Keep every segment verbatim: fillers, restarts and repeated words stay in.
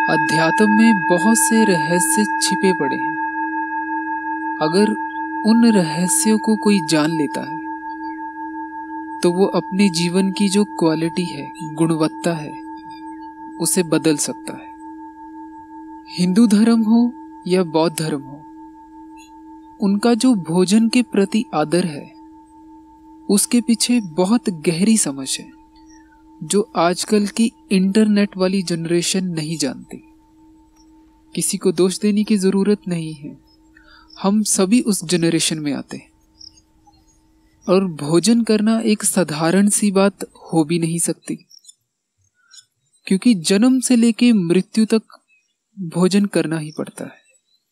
अध्यात्म में बहुत से रहस्य छिपे पड़े हैं। अगर उन रहस्यों को कोई जान लेता है तो वो अपने जीवन की जो क्वालिटी है, गुणवत्ता है, उसे बदल सकता है। हिंदू धर्म हो या बौद्ध धर्म हो, उनका जो भोजन के प्रति आदर है उसके पीछे बहुत गहरी समझ है जो आजकल की इंटरनेट वाली जनरेशन नहीं जानती। किसी को दोष देने की जरूरत नहीं है, हम सभी उस जनरेशन में आते हैं। और भोजन करना एक साधारण सी बात हो भी नहीं सकती, क्योंकि जन्म से लेके मृत्यु तक भोजन करना ही पड़ता है।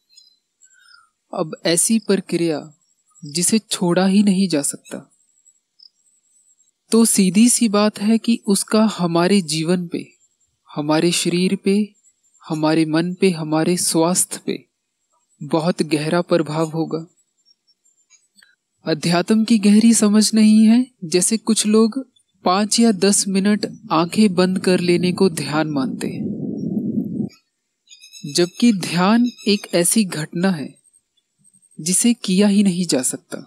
अब ऐसी प्रक्रिया जिसे छोड़ा ही नहीं जा सकता, तो सीधी सी बात है कि उसका हमारे जीवन पे, हमारे शरीर पे, हमारे मन पे, हमारे स्वास्थ्य पे बहुत गहरा प्रभाव होगा। अध्यात्म की गहरी समझ नहीं है जैसे कुछ लोग पांच या दस मिनट आंखें बंद कर लेने को ध्यान मानते हैं, जबकि ध्यान एक ऐसी घटना है जिसे किया ही नहीं जा सकता।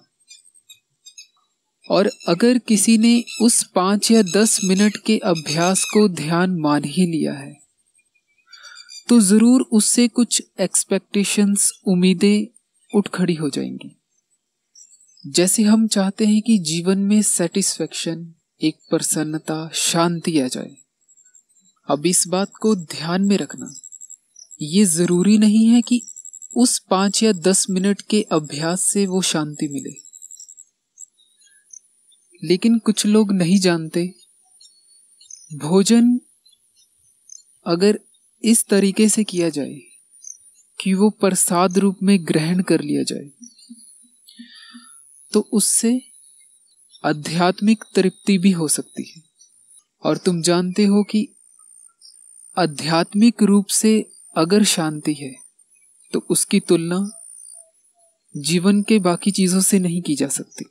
और अगर किसी ने उस पांच या दस मिनट के अभ्यास को ध्यान मान ही लिया है तो जरूर उससे कुछ एक्सपेक्टेशंस, उम्मीदें उठ खड़ी हो जाएंगी। जैसे हम चाहते हैं कि जीवन में सेटिस्फेक्शन, एक प्रसन्नता, शांति आ जाए। अब इस बात को ध्यान में रखना, ये जरूरी नहीं है कि उस पांच या दस मिनट के अभ्यास से वो शांति मिले। लेकिन कुछ लोग नहीं जानते, भोजन अगर इस तरीके से किया जाए कि वो प्रसाद रूप में ग्रहण कर लिया जाए तो उससे आध्यात्मिक तृप्ति भी हो सकती है। और तुम जानते हो कि आध्यात्मिक रूप से अगर शांति है तो उसकी तुलना जीवन के बाकी चीजों से नहीं की जा सकती।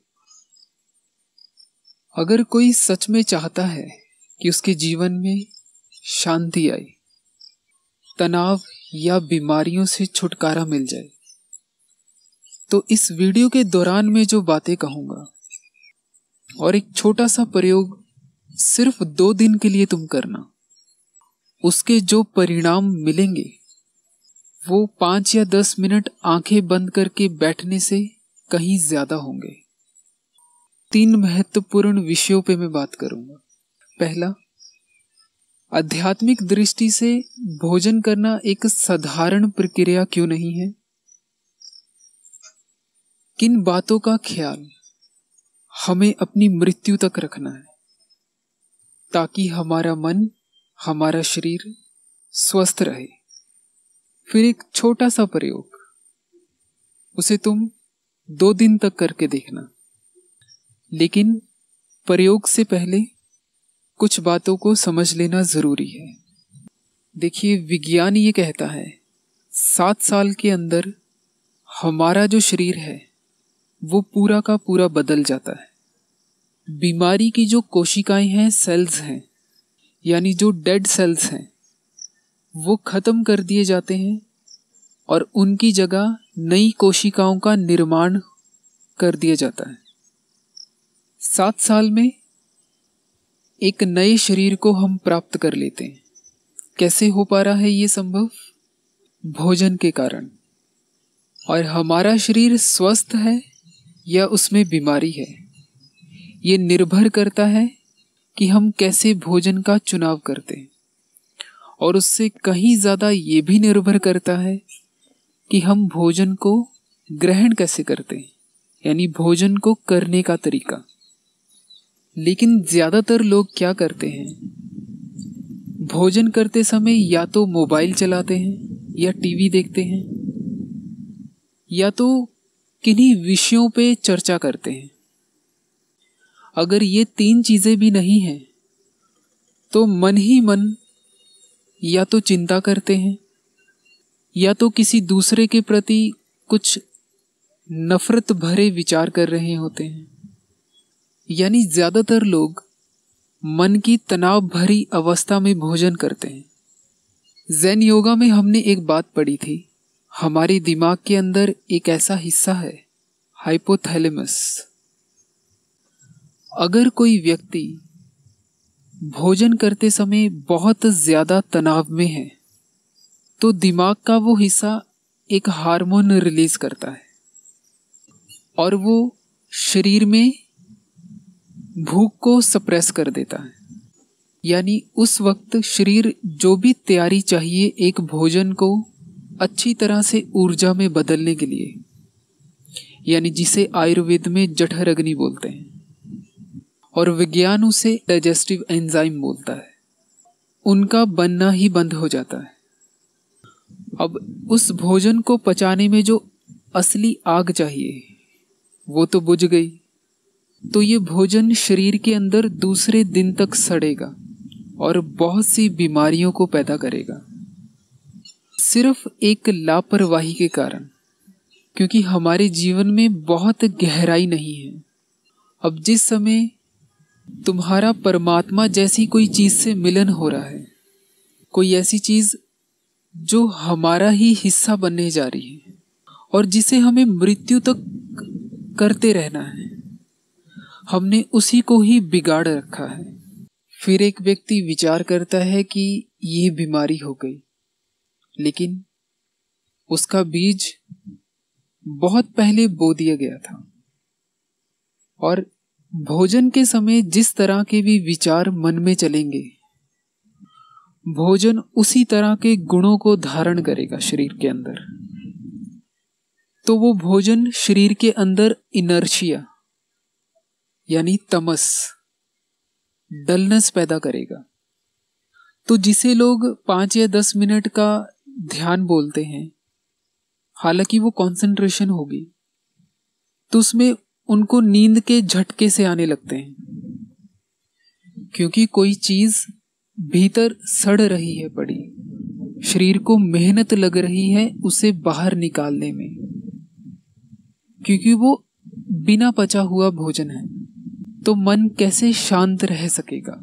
अगर कोई सच में चाहता है कि उसके जीवन में शांति आए, तनाव या बीमारियों से छुटकारा मिल जाए, तो इस वीडियो के दौरान मैं जो बातें कहूंगा और एक छोटा सा प्रयोग सिर्फ दो दिन के लिए तुम करना, उसके जो परिणाम मिलेंगे वो पांच या दस मिनट आंखें बंद करके बैठने से कहीं ज्यादा होंगे। तीन महत्वपूर्ण विषयों पे मैं बात करूंगा। पहला, आध्यात्मिक दृष्टि से भोजन करना एक साधारण प्रक्रिया क्यों नहीं है। किन बातों का ख्याल हमें अपनी मृत्यु तक रखना है ताकि हमारा मन, हमारा शरीर स्वस्थ रहे। फिर एक छोटा सा प्रयोग, उसे तुम दो दिन तक करके देखना। लेकिन प्रयोग से पहले कुछ बातों को समझ लेना जरूरी है। देखिए, विज्ञान ये कहता है सात साल के अंदर हमारा जो शरीर है वो पूरा का पूरा बदल जाता है। बीमारी की जो कोशिकाएं हैं, सेल्स हैं, यानी जो डेड सेल्स हैं, वो खत्म कर दिए जाते हैं और उनकी जगह नई कोशिकाओं का निर्माण कर दिया जाता है। सात साल में एक नए शरीर को हम प्राप्त कर लेते हैं। कैसे हो पा रहा है ये संभव? भोजन के कारण। और हमारा शरीर स्वस्थ है या उसमें बीमारी है, ये निर्भर करता है कि हम कैसे भोजन का चुनाव करते हैं। और उससे कहीं ज्यादा ये भी निर्भर करता है कि हम भोजन को ग्रहण कैसे करते हैं, यानी भोजन को करने का तरीका। लेकिन ज्यादातर लोग क्या करते हैं, भोजन करते समय या तो मोबाइल चलाते हैं या टीवी देखते हैं या तो किन्हीं विषयों पे चर्चा करते हैं। अगर ये तीन चीजें भी नहीं हैं तो मन ही मन या तो चिंता करते हैं या तो किसी दूसरे के प्रति कुछ नफरत भरे विचार कर रहे होते हैं। यानी ज्यादातर लोग मन की तनाव भरी अवस्था में भोजन करते हैं। ज़ेन योगा में हमने एक बात पढ़ी थी, हमारे दिमाग के अंदर एक ऐसा हिस्सा है, हाइपोथैलेमस। अगर कोई व्यक्ति भोजन करते समय बहुत ज्यादा तनाव में है तो दिमाग का वो हिस्सा एक हार्मोन रिलीज करता है और वो शरीर में भूख को सप्रेस कर देता है। यानी उस वक्त शरीर जो भी तैयारी चाहिए एक भोजन को अच्छी तरह से ऊर्जा में बदलने के लिए, यानी जिसे आयुर्वेद में जठर अग्नि बोलते हैं और विज्ञान उसे डाइजेस्टिव एंजाइम बोलता है, उनका बनना ही बंद हो जाता है। अब उस भोजन को पचाने में जो असली आग चाहिए वो तो बुझ गई, तो ये भोजन शरीर के अंदर दूसरे दिन तक सड़ेगा और बहुत सी बीमारियों को पैदा करेगा, सिर्फ एक लापरवाही के कारण, क्योंकि हमारे जीवन में बहुत गहराई नहीं है। अब जिस समय तुम्हारा परमात्मा जैसी कोई चीज से मिलन हो रहा है, कोई ऐसी चीज जो हमारा ही हिस्सा बनने जा रही है और जिसे हमें मृत्यु तक करते रहना है, हमने उसी को ही बिगाड़ रखा है। फिर एक व्यक्ति विचार करता है कि ये बीमारी हो गई, लेकिन उसका बीज बहुत पहले बो दिया गया था। और भोजन के समय जिस तरह के भी विचार मन में चलेंगे, भोजन उसी तरह के गुणों को धारण करेगा शरीर के अंदर। तो वो भोजन शरीर के अंदर इनर्शिया यानी तमस, डलनेस पैदा करेगा। तो जिसे लोग पांच या दस मिनट का ध्यान बोलते हैं, हालांकि वो कंसंट्रेशन होगी, तो उसमें उनको नींद के झटके से आने लगते हैं, क्योंकि कोई चीज भीतर सड़ रही है पड़ी, शरीर को मेहनत लग रही है उसे बाहर निकालने में, क्योंकि वो बिना पचा हुआ भोजन है। तो मन कैसे शांत रह सकेगा?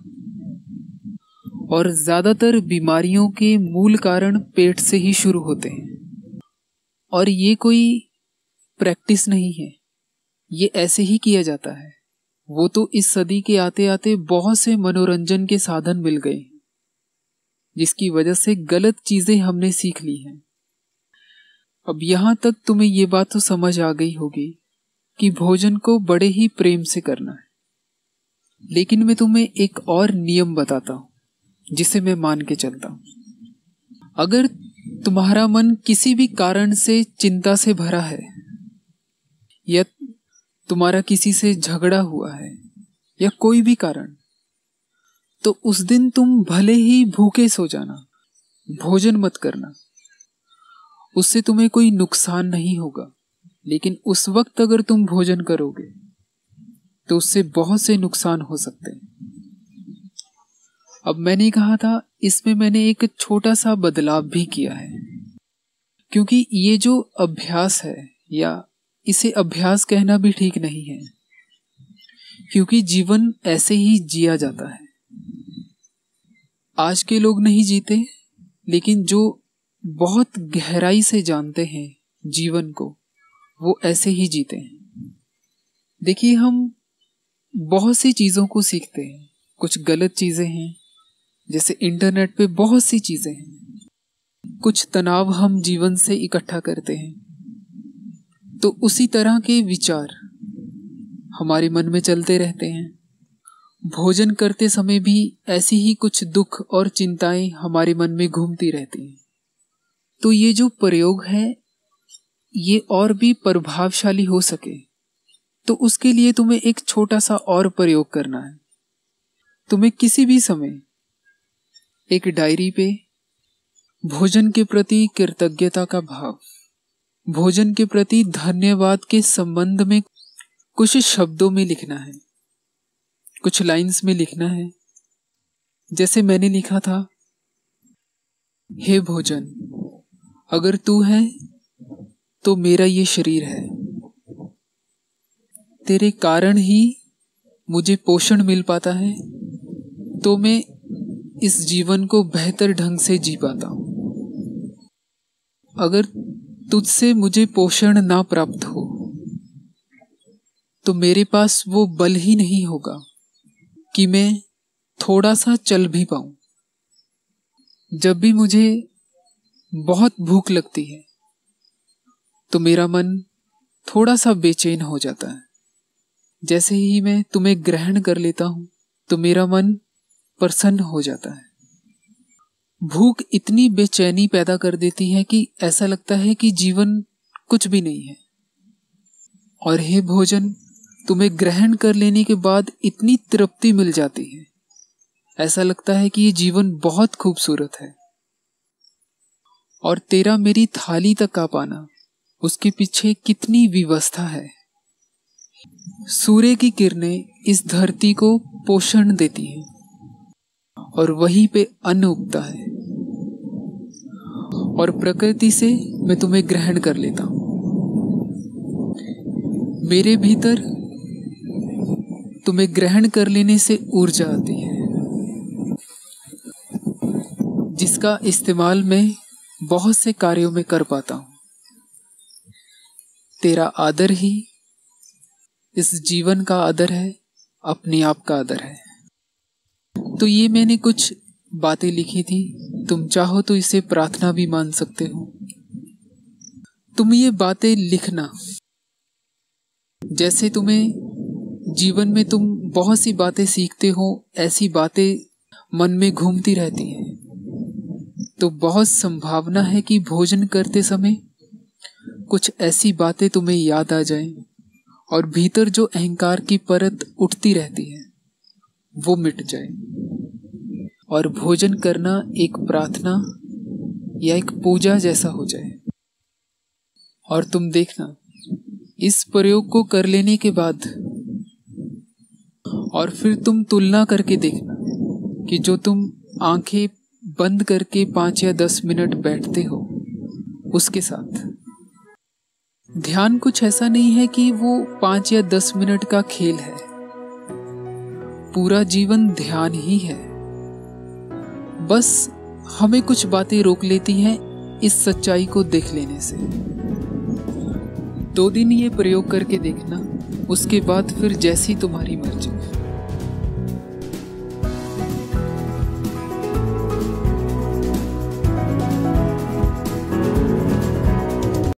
और ज्यादातर बीमारियों के मूल कारण पेट से ही शुरू होते हैं। और ये कोई प्रैक्टिस नहीं है, ये ऐसे ही किया जाता है। वो तो इस सदी के आते आते बहुत से मनोरंजन के साधन मिल गए, जिसकी वजह से गलत चीजें हमने सीख ली हैं। अब यहां तक तुम्हें ये बात तो समझ आ गई होगी कि भोजन को बड़े ही प्रेम से करना है। लेकिन मैं तुम्हें एक और नियम बताता हूं जिसे मैं मान के चलता हूं। अगर तुम्हारा मन किसी भी कारण से चिंता से भरा है, या तुम्हारा किसी से झगड़ा हुआ है, या कोई भी कारण, तो उस दिन तुम भले ही भूखे सो जाना, भोजन मत करना, उससे तुम्हें कोई नुकसान नहीं होगा। लेकिन उस वक्त अगर तुम भोजन करोगे तो उससे बहुत से नुकसान हो सकते हैं। अब मैंने कहा था, इसमें मैंने एक छोटा सा बदलाव भी किया है, क्योंकि ये जो अभ्यास है, या इसे अभ्यास कहना भी ठीक नहीं है, क्योंकि जीवन ऐसे ही जिया जाता है। आज के लोग नहीं जीते, लेकिन जो बहुत गहराई से जानते हैं जीवन को, वो ऐसे ही जीते हैं। देखिए, हम बहुत सी चीजों को सीखते हैं, कुछ गलत चीजें हैं, जैसे इंटरनेट पे बहुत सी चीजें हैं, कुछ तनाव हम जीवन से इकट्ठा करते हैं, तो उसी तरह के विचार हमारे मन में चलते रहते हैं। भोजन करते समय भी ऐसी ही कुछ दुख और चिंताएं हमारे मन में घूमती रहती हैं। तो ये जो प्रयोग है, ये और भी प्रभावशाली हो सके, तो उसके लिए तुम्हें एक छोटा सा और प्रयोग करना है। तुम्हें किसी भी समय एक डायरी पे भोजन के प्रति कृतज्ञता का भाव, भोजन के प्रति धन्यवाद के संबंध में कुछ शब्दों में लिखना है, कुछ लाइंस में लिखना है। जैसे मैंने लिखा था, हे भोजन, अगर तू है तो मेरा ये शरीर है, तेरे कारण ही मुझे पोषण मिल पाता है, तो मैं इस जीवन को बेहतर ढंग से जी पाता हूं। अगर तुझसे मुझे पोषण ना प्राप्त हो तो मेरे पास वो बल ही नहीं होगा कि मैं थोड़ा सा चल भी पाऊं। जब भी मुझे बहुत भूख लगती है तो मेरा मन थोड़ा सा बेचैन हो जाता है। जैसे ही मैं तुम्हें ग्रहण कर लेता हूं तो मेरा मन प्रसन्न हो जाता है। भूख इतनी बेचैनी पैदा कर देती है कि ऐसा लगता है कि जीवन कुछ भी नहीं है। और हे भोजन, तुम्हें ग्रहण कर लेने के बाद इतनी तृप्ति मिल जाती है, ऐसा लगता है कि ये जीवन बहुत खूबसूरत है। और तेरा मेरी थाली तक आ पाना, उसके पीछे कितनी विवस्था है। सूर्य की किरणें इस धरती को पोषण देती हैं और वहीं पे अन्न उगता है। और प्रकृति से मैं तुम्हें ग्रहण कर लेता हूं। मेरे भीतर तुम्हें ग्रहण कर लेने से ऊर्जा आती है, जिसका इस्तेमाल मैं बहुत से कार्यों में कर पाता हूं। तेरा आदर ही इस जीवन का आदर है, अपने आप का आदर है। तो ये मैंने कुछ बातें लिखी थी, तुम चाहो तो इसे प्रार्थना भी मान सकते हो। तुम ये बातें लिखना, जैसे तुम्हें जीवन में तुम बहुत सी बातें सीखते हो, ऐसी बातें मन में घूमती रहती हैं, तो बहुत संभावना है कि भोजन करते समय कुछ ऐसी बातें तुम्हें याद आ जाएं और भीतर जो अहंकार की परत उठती रहती है वो मिट जाए और भोजन करना एक प्रार्थना या एक पूजा जैसा हो जाए। और तुम देखना, इस प्रयोग को कर लेने के बाद और फिर तुम तुलना करके देखना कि जो तुम आंखें बंद करके पांच या दस मिनट बैठते हो उसके साथ। ध्यान कुछ ऐसा नहीं है कि वो पांच या दस मिनट का खेल है, पूरा जीवन ध्यान ही है। बस हमें कुछ बातें रोक लेती हैं इस सच्चाई को देख लेने से। दो दिन ये प्रयोग करके देखना, उसके बाद फिर जैसी तुम्हारी मर्जी।